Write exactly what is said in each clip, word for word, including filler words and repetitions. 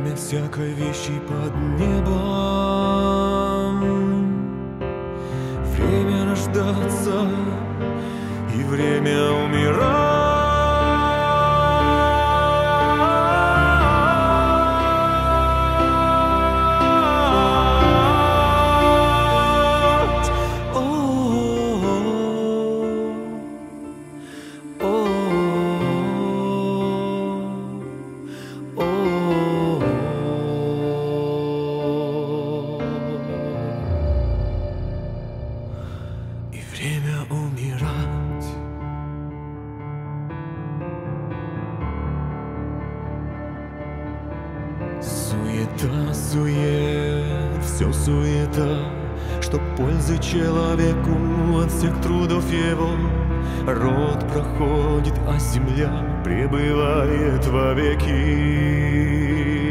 время всякой вещи под небом. Время рождаться и время умирать. Время умирать. Суета, сует, все суета, что пользы человеку от всех трудов его. Род проходит, а земля пребывает вовеки.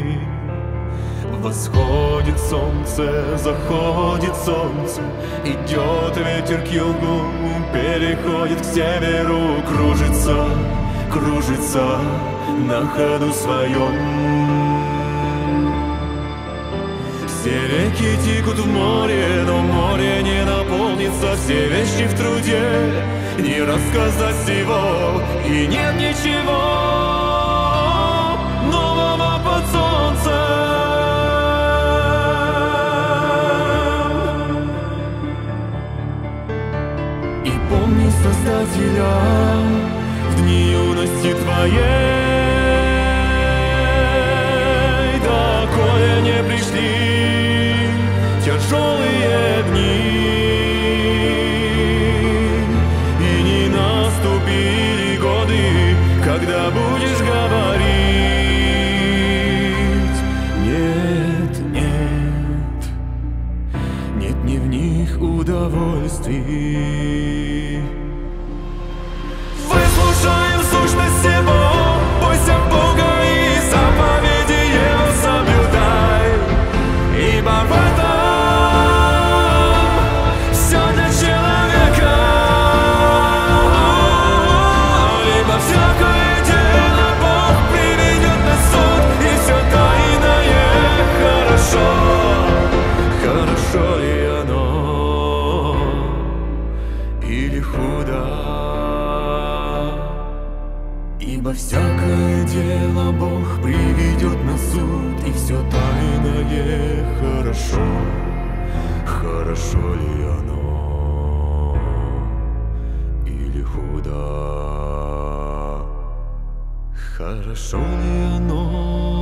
Восходит солнце, заходит солнце, идет ветер к югу, переходит к северу, кружится, кружится на ходу своем. Все реки текут в море, но море не наполнится. Все вещи в труде, не рассказать всего, и нет ничего нового под солнцем. Помни Создателя в дни юности твоей, доколе не пришли тяжелые дни и не наступили годы, когда будешь говорить: нет, нет, нет, не в них удовольствий. Выслушаем сущность его, бойся Бога и заповеди его соблюдай, ибо в этом все для человека, ибо всякое дело Бог приведет на суд, и все тайное хорошо, хорошо ли оно или худо. Ибо всякое дело Бог приведет на суд, и все тайное хорошо, хорошо ли оно или худо, хорошо ли оно